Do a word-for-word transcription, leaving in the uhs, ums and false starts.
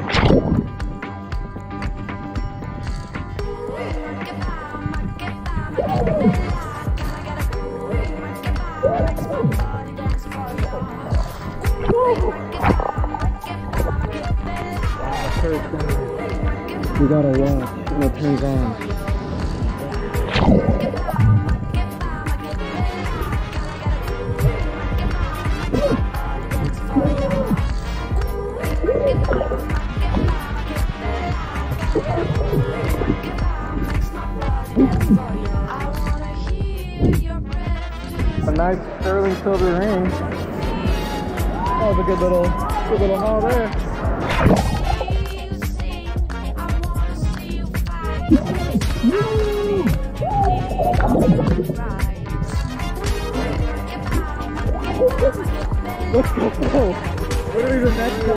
We gotta walk when it turns on. A nice sterling silver ring. That was a good little, good little haul there. Let's go. What are we the next?